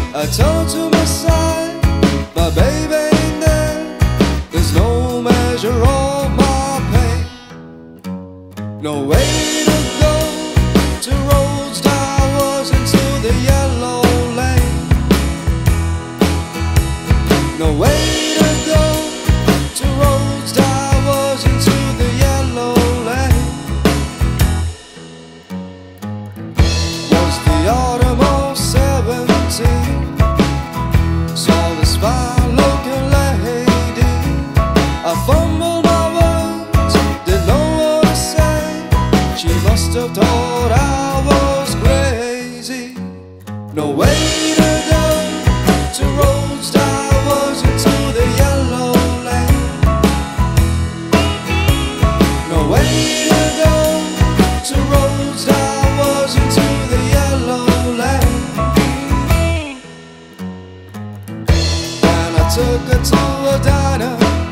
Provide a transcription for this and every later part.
I turn to my side, my baby ain't there. There's no measure of my pain. No way to go to roads towers into the yellow lane. No way to go to roads towers into the yellow lane. Was the autumn of 17. Saw this fine-looking lady. I fumbled my words, didn't know what to say. She must have thought I was crazy. No way to go to roads towers into the yellow lane. No way to go to roads towers into the yellow lane. Took her to a diner.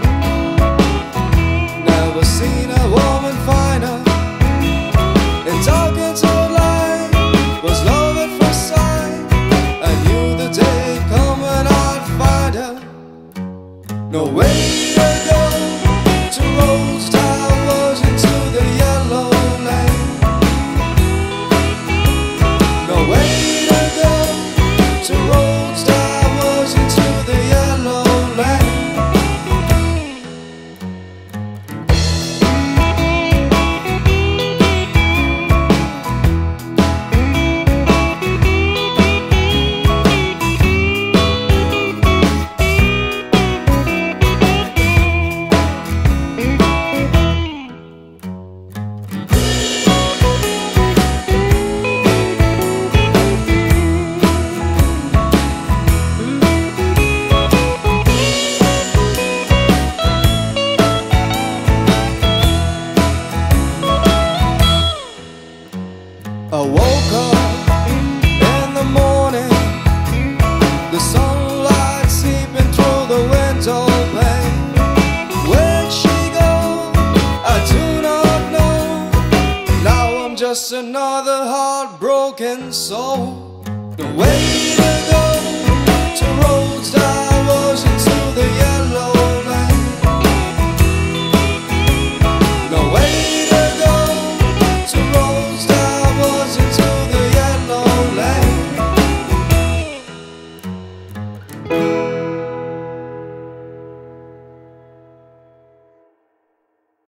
Never seen a woman finer. And talking to life was love at first sight. I knew the day coming I'd find her. No way to go to roads towers into the yellow lane. No way to go to roads towers into the yellow lane. I woke up in the morning, the sunlight seeping through the window pane. Where'd she go? I do not know. Now I'm just another heartbroken soul. The way to